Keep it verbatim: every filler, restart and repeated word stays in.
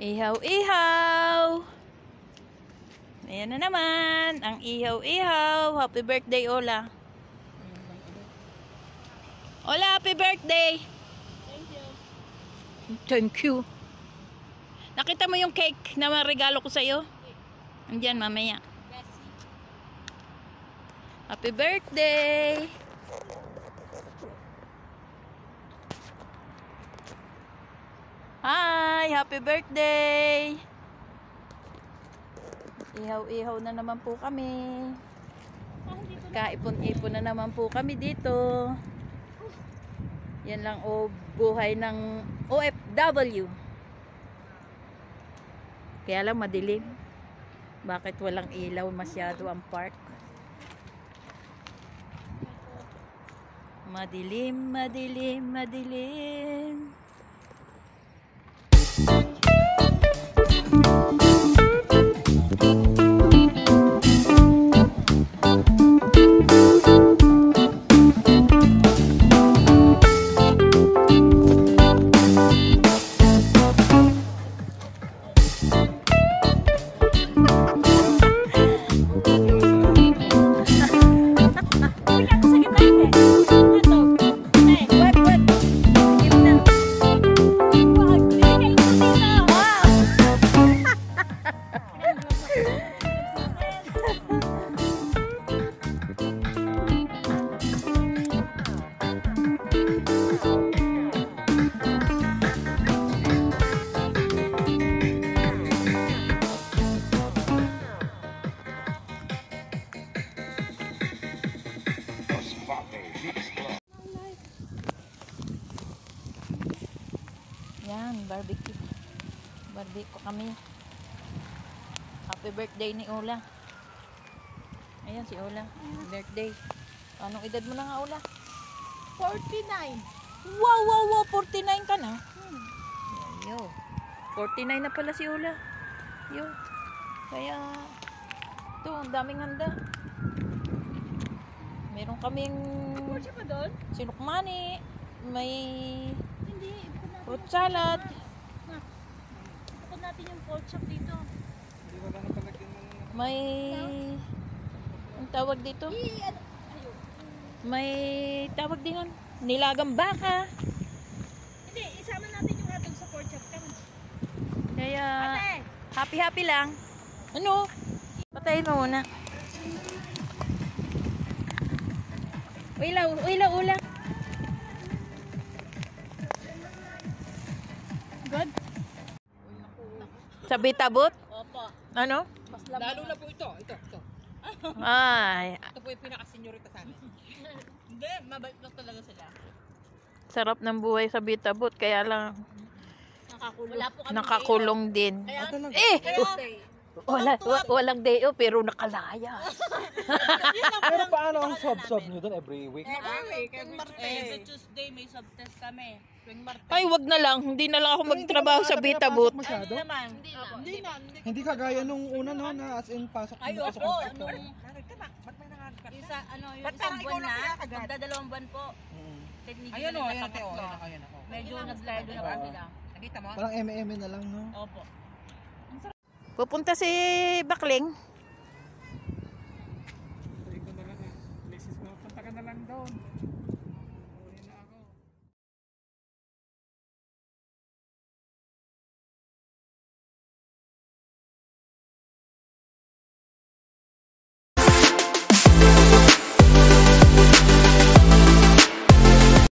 Ihaw-ihaw. Ayan na naman. Ang ihaw-ihaw. Happy birthday, Ola. Ola, happy birthday. Thank you. Thank you. Nakita mo yung cake na regalo ko sa'yo? Andiyan, mamaya. Happy birthday. Hi, happy birthday. Ihaw-ihaw na naman po kami. Kaipon-ipon na naman po kami dito. Yan lang o buhay ng O F W. Kaya lang madilim. Bakit walang ilaw masyado ang park? Madilim, madilim, madilim. Yan, barbecue. Barbecue kami. Happy birthday ni Ola. Ayan si Ola. Birthday. Anong edad mo na nga, Ola? forty-nine. Wow, wow, wow. forty-nine ka na. Hmm. Yo. forty-nine na pala si Ola. Yo. Kaya, ito, ang daming handa. Meron kaming Siya pa doon? sinukmani. May Hindi. fruit salad. Ikot natin yung pork chop dito. May ang tawag dito? May tawag din nun. Nilagang baka. Hindi, isama natin yung hotdog sa pork chop. Come on. Kaya Ate! happy-happy lang. Ano? Patayin mo muna. Uila, uila, ula. Good? Sa bitabot? Opo. Ano? Mas lamang. Lalo na po ito. Ito, ito. Ay, Ito po yung pinaka-senyorita sa amin. Hindi, mabait lang talaga sila. sarap ng buhay sa bitabot. Kaya lang Nakakulong. Wala po kami nakakulong din. Kaya, Eh! kaya, Wala, wa- walang day off pero nakalaya. Pero paano ang swab-swab nyo doon every week? Every week, every Every Tuesday may subtest kami. Tuwing Martes. Ay, wag na lang. Hindi na lang ako magtrabaho sa bitabot. Masyado? naman. Hindi na. Hindi na. Hindi. Hindi kagaya nung una no, na as in pasok Ay, pasok opo. ng sector. Nung Ba't may nangarap isa, ano, yung Ba't isang parang buwan ikaw lang na, kaya kagad? magdadalawang buwan po. Mm. Technically Ayun o, na ayun napangat o, ko. ayun o. Medyo nag-lardo na Oo. po sila. Nakita mo? Parang M M na lang no. Opo. Pupunta si Bakling. Punta ka na lang doon.